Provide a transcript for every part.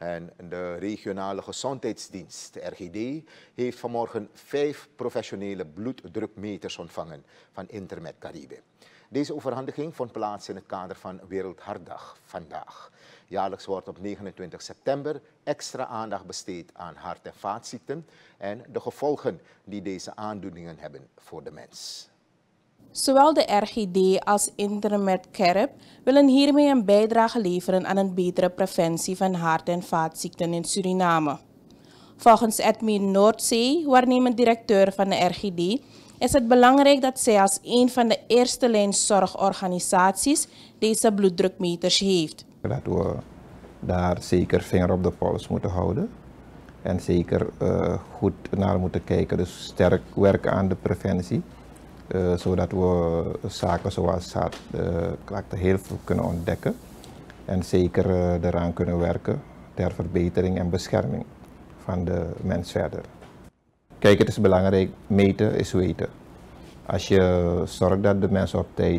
En de regionale gezondheidsdienst, de RGD, heeft vanmorgen 5 professionele bloeddrukmeters ontvangen van Intermed Caribe. Deze overhandiging vond plaats in het kader van Wereldhartdag vandaag. Jaarlijks wordt op 29 september extra aandacht besteed aan hart- en vaatziekten en de gevolgen die deze aandoeningen hebben voor de mens. Zowel de RGD als Intermed Caribe willen hiermee een bijdrage leveren aan een betere preventie van hart- en vaatziekten in Suriname. Volgens Edwin Noordzee, waarnemend directeur van de RGD, is het belangrijk dat zij als een van de eerste lijn zorgorganisaties deze bloeddrukmeters heeft. Dat we daar zeker vinger op de pols moeten houden en zeker goed naar moeten kijken, dus sterk werken aan de preventie. Zodat we zaken zoals hartklachten heel vroeg kunnen ontdekken en zeker eraan kunnen werken ter verbetering en bescherming van de mens verder. Kijk, het is belangrijk, meten is weten. Als je zorgt dat de mensen op tijd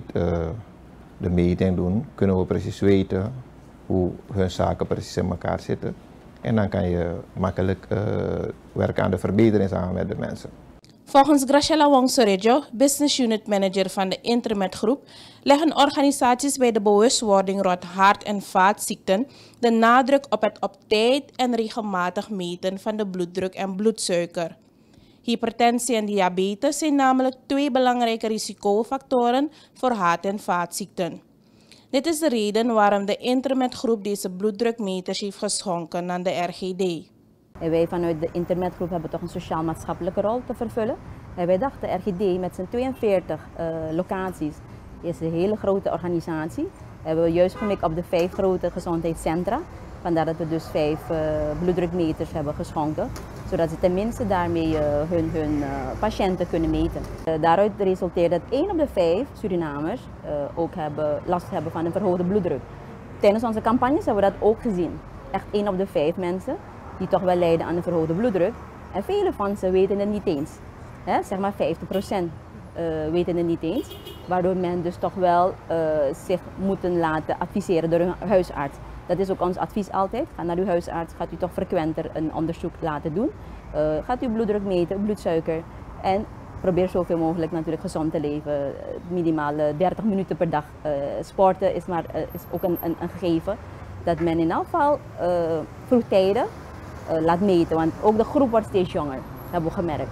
de meting doen, kunnen we precies weten hoe hun zaken precies in elkaar zitten. En dan kan je makkelijk werken aan de verbetering samen met de mensen. Volgens Graciela Wongsorejo, business unit manager van de Intermed Groep, leggen organisaties bij de bewustwording rond hart- en vaatziekten de nadruk op het op tijd en regelmatig meten van de bloeddruk en bloedsuiker. Hypertensie en diabetes zijn namelijk 2 belangrijke risicofactoren voor hart- en vaatziekten. Dit is de reden waarom de Intermed Groep deze bloeddrukmeters heeft geschonken aan de RGD. En wij vanuit de Intermed Groep hebben toch een sociaal-maatschappelijke rol te vervullen. En wij dachten, RGD met zijn 42 locaties is een hele grote organisatie. We hebben juist gemikt op de 5 grote gezondheidscentra. Vandaar dat we dus 5 bloeddrukmeters hebben geschonken. Zodat ze tenminste daarmee hun patiënten kunnen meten. Daaruit resulteert dat 1 op de 5 Surinamers ook last hebben van een verhoogde bloeddruk. Tijdens onze campagnes hebben we dat ook gezien. Echt 1 op de 5 mensen die toch wel lijden aan een verhoogde bloeddruk. En vele van ze weten het niet eens. Zeg maar 50% weten het niet eens. Waardoor men dus toch wel zich moeten laten adviseren door hun huisarts. Dat is ook ons advies altijd. Ga naar uw huisarts, gaat u toch frequenter een onderzoek laten doen. Gaat uw bloeddruk meten, bloedsuiker. En probeer zoveel mogelijk natuurlijk gezond te leven. Minimaal 30 minuten per dag. Sporten is ook een gegeven. Dat men in elk geval vroegtijdig laat meten, want ook de groep wordt steeds jonger, hebben we gemerkt.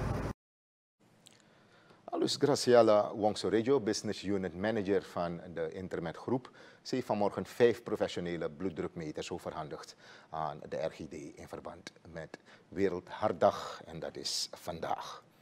Dus Graciela Wongsorejo, business unit manager van de Intermed Groep, ze heeft vanmorgen 5 professionele bloeddrukmeters overhandigd aan de RGD in verband met Wereldhartdag en dat is vandaag.